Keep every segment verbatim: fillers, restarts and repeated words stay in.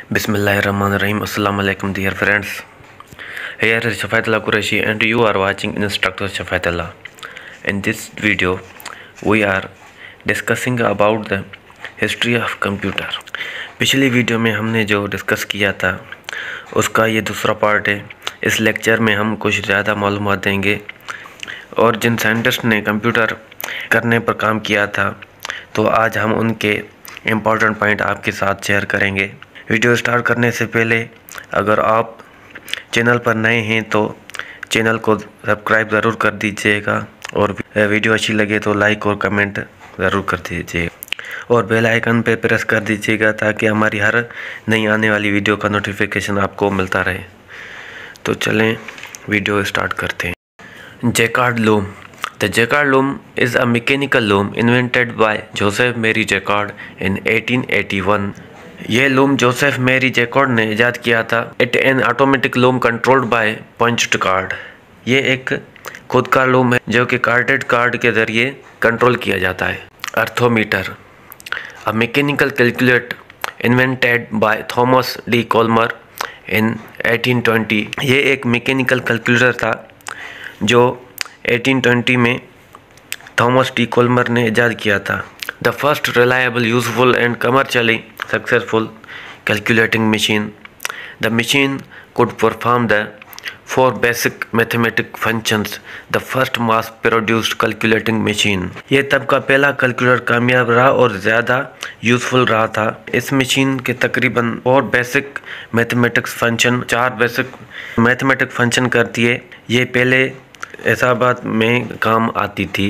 Bismillahirrahmanirrahim. Assalamu alaikum dear friends. Here is Shafaatullah Qureshi and you are watching Instructor Shafaatullah. In this video we are discussing about the history of computer. पिछली video में हमने जो discuss किया था उसका ये दूसरा part है। इस लेक्चर में हम कुछ ज़्यादा मालूमात देंगे और जिन साइंटिस्ट ने कंप्यूटर करने पर काम किया था तो आज हम उनके इम्पोर्टेंट पॉइंट आपके साथ शेयर करेंगे। वीडियो स्टार्ट करने से पहले अगर आप चैनल पर नए हैं तो चैनल को सब्सक्राइब ज़रूर कर दीजिएगा और वीडियो अच्छी लगे तो लाइक और कमेंट ज़रूर कर दीजिएगा और बेल आइकन पे प्रेस कर दीजिएगा ताकि हमारी हर नई आने वाली वीडियो का नोटिफिकेशन आपको मिलता रहे। तो चलें वीडियो स्टार्ट करते हैं। Jacquard loom. The Jacquard loom is a mechanical loom invented by Joseph Marie Jacquard in eighteen eighty one. ये लूम जोसेफ मेरी जैकार्ड ने ईजाद किया था। It an automatic loom controlled by punched card. ये एक खुद का लूम है जो कि कार्डेड कार्ड के ज़रिए कंट्रोल किया जाता है। Arithmometer. A mechanical calculator invented by Thomas de Colmar in eighteen twenty. ये एक मैकेनिकल कैलकुलेटर था जो एटीन ट्वेंटी में थॉमस डी कॉल्मर ने ईजाद किया था। The first reliable useful and commercially successful calculating machine. The machine could perform the four basic mathematical functions. The first mass produced calculating machine. ये तब का पहला कैलकुलेटर कामयाब रहा और ज़्यादा यूज़फुल रहा था। इस मशीन के तकरीबन फोर बेसिक मैथमेटिक्स फंक्शन चार बेसिक मैथमेटिक फंक्शन करती है। ये पहले हिसाबात में काम आती थी।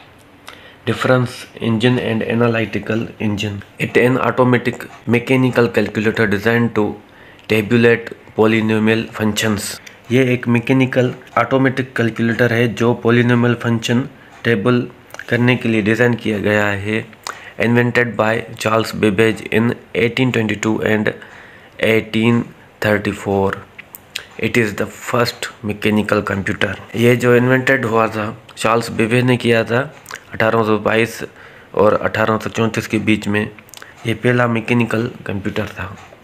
Difference engine and analytical engine. It an automatic mechanical calculator designed to tabulate polynomial functions. ये एक मैकेनिकल ऑटोमेटिक कैलकुलेटर है जो पोलिनोमियल फंक्शन टेबल करने के लिए डिज़ाइन किया गया है। Invented by Charles Babbage in eighteen twenty two and eighteen thirty four. It is the first mechanical computer. ये जो इन्वेंटेड हुआ था चार्ल्स बेबेज ने किया था अठारह सौ बाईस और अठारह सौ चौंतीस के बीच में। ये पहला मैकेनिकल कंप्यूटर था।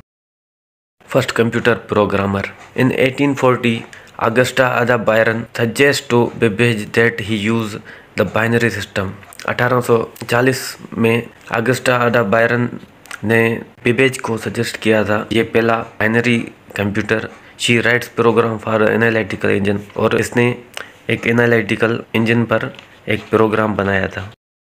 First computer programmer. In eighteen forty Augusta Ada Byron suggest to Babbage that he use the binary system. अठारह सौ चालीस में अगस्टा अदा बायरन ने बेबेज को सजेस्ट किया था ये पहला binary computer. She writes program for analytical engine और इसने एक एनालिटिकल इंजन पर एक प्रोग्राम बनाया था।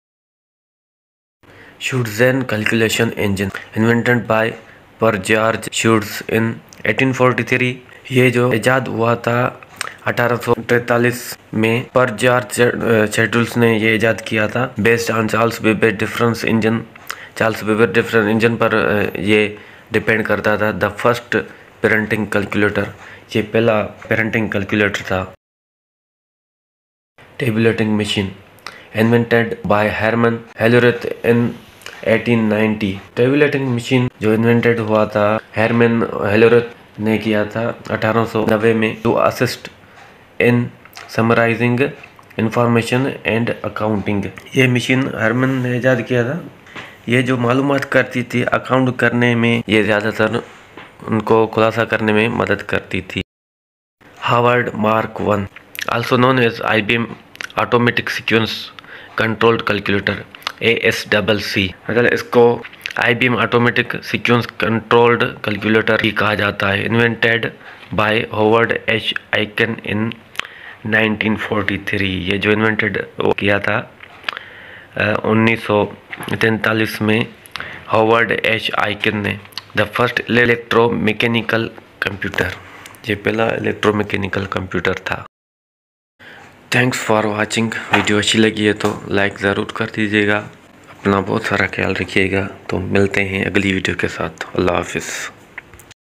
Scheutzian calculation engine invented by Per George Scheutz in eighteen forty three. ये जो ईजाद हुआ था अठारह सौ तैंतालीस में पर जॉर्ज शेड्यूल्स ने ये ईजाद किया था based on Charles Babbage difference engine. Charles Babbage difference engine पर ये डिपेंड करता था। The first printing calculator. ये पहला पेरेंटिंग कैलकुलेटर था। Tabulating machine invented by Herman Hollerith in eighteen ninety. Tabulating machine जो इन्वेंटेड हुआ था हरमन हेलोरेथ ने किया था अठारह सौ नब्बे में to assist in summarizing information and accounting. ये मशीन हरमन ने ईजाद किया था। ये जो मालूमात करती थी अकाउंट करने में ये ज़्यादातर उनको खुलासा करने में मदद करती थी। Harvard Mark one also known as I B M Automatic Sequence Controlled Calculator A S C C। मतलब इसको I B M Automatic Sequence Controlled Calculator भी कहा जाता है। Invented by Howard H Aiken in nineteen forty three. ये जो invented किया था उन्नीस सौ तैंतालीस में हॉवर्ड एच आइकन ने। The first electromechanical computer. ये पहला इलेक्ट्रोमैकेनिकल कंप्यूटर था। Thanks for watching. वीडियो अच्छी लगी है तो लाइक ज़रूर कर दीजिएगा। अपना बहुत सारा ख्याल रखिएगा। तो मिलते हैं अगली वीडियो के साथ। अल्लाह हाफिज़।